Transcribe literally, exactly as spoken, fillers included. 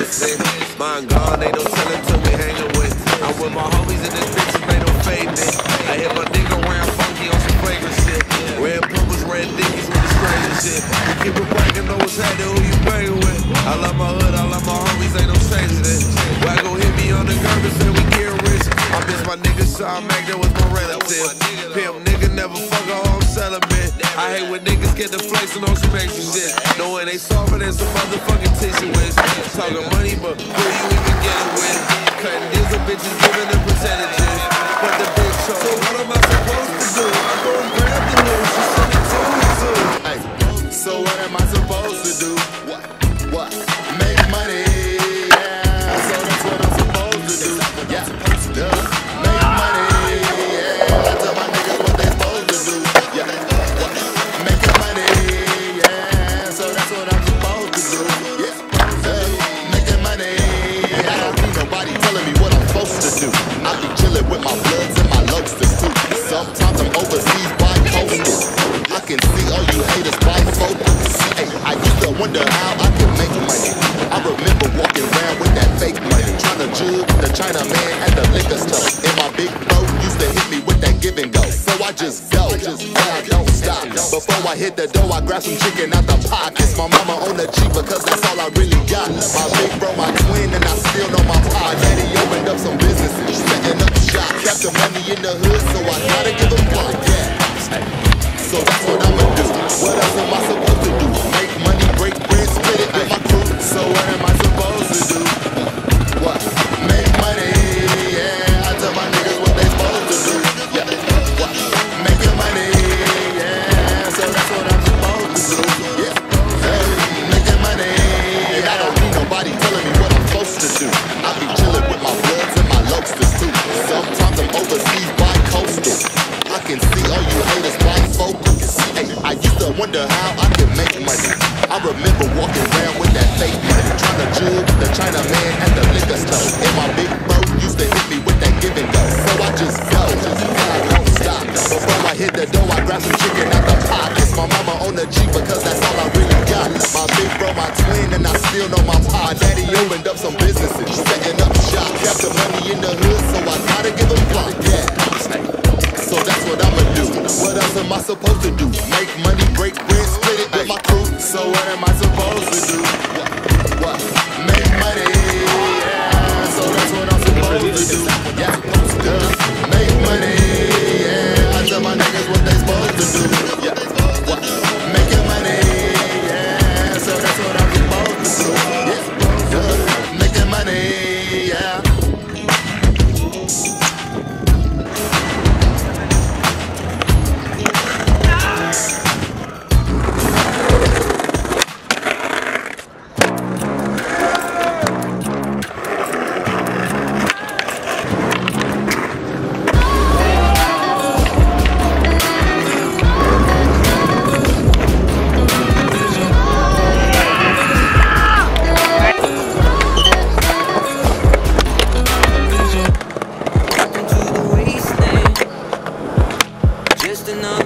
medicine. Mine gone, ain't no telling to me hanging with. I'm with my homies and this bitches, ain't no fading it. I hit my nigga round funky on some flagrant shit. Red pumas, red dickies with the stranger shit. You keep it bragging, know what's happening, who you banging with. I love my hood, I love my homies, ain't no changing it. Waggle hit me on the curb and say we get rich. I miss my nigga Sean Mac, that was my relative. Pimp nigga never fuck a home celibate. I hate when niggas get the flexing on some extra shit. Knowing they softer than some motherfucking tissue is. Talking money, but who you even get it with? Cutting deals with bitches, giving them percentages. But the big show, so what am I supposed to do? I go and grab the news, she send it to me too. Hey, so what am I supposed to do? What? What? Make money, yeah. So that's what I'm supposed to do. Yeah, duh. Make money, yeah. I tell my niggas what they supposed to do. Yeah, what? Making money, yeah. So that's what I'm supposed to do. Yeah, duh. Making money, yeah. I don't need nobody telling me what I'm supposed to do. I be chilling with my bloods and my lobsters too. Sometimes I'm overseas by coastal. I can see all you haters bifocals. Hey, I used to wonder how I could make money. I remember walking around with that fake money, trying to jug the China man at the liquor store. And my big bro used to hit me with that give and go. So I just go, just go, I don't stop. Before I hit the door, I grab some chicken out the pockets. My mama on the Jeep because that's all I really got. My big bro, my twin, and I still know my pa. Daddy opened up some businesses, setting up shop. Kept the money in the hood, so I gotta give him one. Yeah. So that's what I'ma do. What else am I supposed to do? Make money, break bread, split it with my crew. So what am I supposed to do? What? Make money, yeah. I tell my niggas what they supposed to do. Yeah. What? Making money, yeah. So that's what I'm supposed to do. Yeah. Hey, making money. And I don't need nobody telling me what I'm supposed to do. I be chilling with my bloods and my lobsters too. Sometimes I'm overseas by coastal. I can see all you haters bifocals. Hey, I used to wonder how I could make money. I remember walking around with that fake money, trying to jug the China man at the liquor store. And my big bro used to hit me with that give and go. So I just go, just go, I don't stop. Before I hit the door, I grab some chicken out the pockets. My mama on the Jeep because that's all I really got. My big bro, my twin, and I still know my pa. Daddy opened up some businesses, setting up shop. Kept the money in the hood, so I gotta give him block. Yeah. So that's what I'ma do. What else am I supposed to do? Make money, break bread, split it with my crew. So what am I supposed to do? What? What? Make money, yeah. So that's what I'm supposed to do. Yeah, duh. Make money, yeah. I tell my niggas what they supposed to do. Yeah, what? Making money, yeah. So that's what I'm supposed to do. Yeah, duh. Making money, yeah. Just another